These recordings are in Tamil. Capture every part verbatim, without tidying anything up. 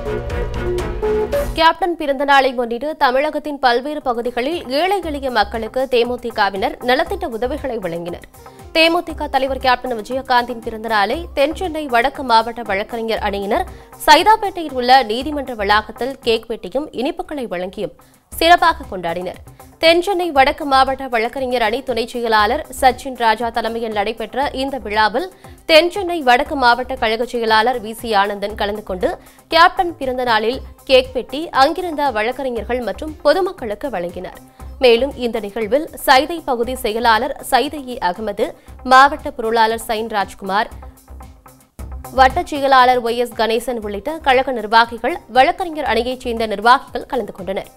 கேப்டன் பிறந்த நாளை முன்னிட்டு தமிழகத்தின் பல்வேறு பகுதிகளில் ஏழை எளிய மக்களுக்கு தேமுதிகவினர் நலத்திட்ட உதவிகளை வழங்கினர். தேமுதிக தலைவர் கேப்டன் விஜயகாந்தின் பிறந்த நாளை தென்சென்னை வடக்கு மாவட்ட வழக்கறிஞர் அணியினர் சைதாப்பேட்டையில் உள்ள நீதிமன்ற வளாகத்தில் கேக் வெட்டியும் இனிப்புகளை வழங்கியும் சிறப்பாக கொண்டாடினர். தென்சென்னை வடக்கு மாவட்ட வழக்கறிஞர் அணி துணை செயலாளர் சச்சின் ராஜா தலைமையில் நடைபெற்ற இந்த விழாவில் தென்சென்னை வடக்கு மாவட்ட கழக செயலாளர் வி சி ஆனந்தன் கலந்து கொண்டு கேப்டன் பிறந்த நாளில் கேக் வெட்டி அங்கிருந்த வழக்கறிஞர்கள் மற்றும் பொதுமக்களுக்கு வழங்கினார். மேலும் இந்த நிகழ்வில் சைதை பகுதி செயலாளர் சைதை ஏ.அகமது, மாவட்ட பொருளாளர் சைன் ராஜ்குமார், வட்ட செயலாளர் ஒய் எஸ் கணேசன் உள்ளிட்ட கழக நிர்வாகிகள், வழக்கறிஞர் அணியைச் சேர்ந்த நிர்வாகிகள் கலந்து கொண்டனர்.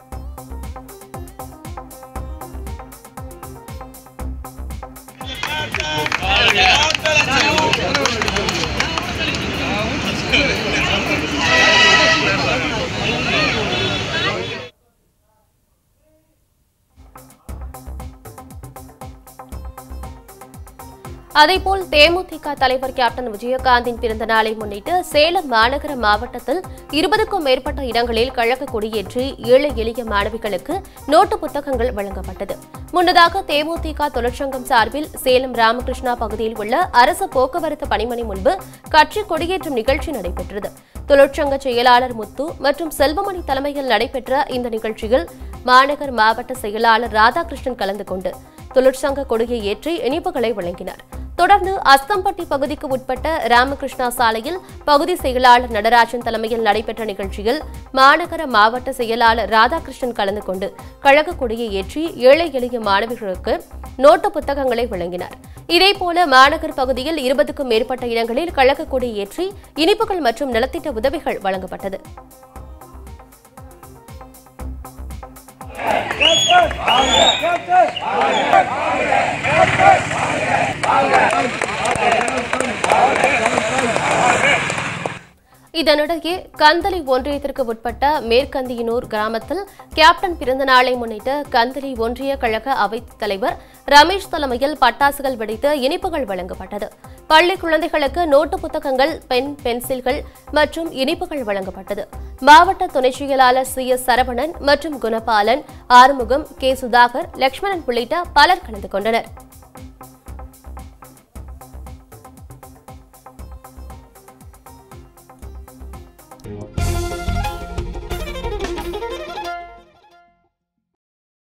அதேபோல் தேமுதிக தலைவர் கேப்டன் விஜயகாந்தின் பிறந்த நாளை முன்னிட்டு சேலம் மாநகர மாவட்டத்தில் இருபதுக்கும் மேற்பட்ட இடங்களில் கழக கொடியேற்றி ஏழை எளிய மாணவிகளுக்கு நோட்டு புத்தகங்கள் வழங்கப்பட்டது. முன்னதாக தேமுதிக தொழிற்சங்கம் சார்பில் சேலம் ராமகிருஷ்ணா பகுதியில் உள்ள அரசு போக்குவரத்து பணிமனை முன்பு கட்சி கொடியேற்றும் நிகழ்ச்சி நடைபெற்றது. தொழிற்சங்க செயலாளர் முத்து மற்றும் செல்வமணி தலைமையில் நடைபெற்ற இந்த நிகழ்ச்சியில் மாநகர் மாவட்ட செயலாளர் ராதாகிருஷ்ணன் கலந்து கொண்டு தொழிற்சங்க கொடியை ஏற்றி இனிப்புகளை வழங்கினார். தொடர்ந்து அஸ்தம்பட்டி பகுதிக்கு உட்பட்ட ராமகிருஷ்ணா சாலையில் பகுதி செயலாளர் நடராஜன் தலைமையில் நடைபெற்ற நிகழ்ச்சியில் மாநகர மாவட்ட செயலாளர் ராதாகிருஷ்ணன் கலந்து கொண்டு கழக கொடியை ஏற்றி ஏழை எளிய மாணவர்களுக்கு நோட்டு புத்தகங்களை வழங்கினார். இதேபோல மாநகர் பகுதியில் இருபதுக்கும் மேற்பட்ட இடங்களில் கழக கொடி ஏற்றி இனிப்புகள் மற்றும் நலத்திட்ட உதவிகள் வழங்கப்பட்டது. இதனிடையே கந்தளி ஒன்றியத்திற்கு உட்பட்ட மேற்கந்தியனூர் கிராமத்தில் கேப்டன் பிறந்த நாளை முன்னிட்டு கந்தளி ஒன்றிய கழக அவைத் தலைவர் ரமேஷ் தலைமையில் பட்டாசுகள் வெடித்து இனிப்புகள் வழங்கப்பட்டது. பள்ளி குழந்தைகளுக்கு நோட்டு புத்தகங்கள், பென், பென்சில்கள் மற்றும் இனிப்புகள் வழங்கப்பட்டது. மாவட்ட துணை செயலாளர் சி எஸ் சரவணன் மற்றும் குணபாலன், ஆறுமுகம், கே சுதாகர், லட்சுமணன் உள்ளிட்ட பலர் கலந்து கொண்டனர்.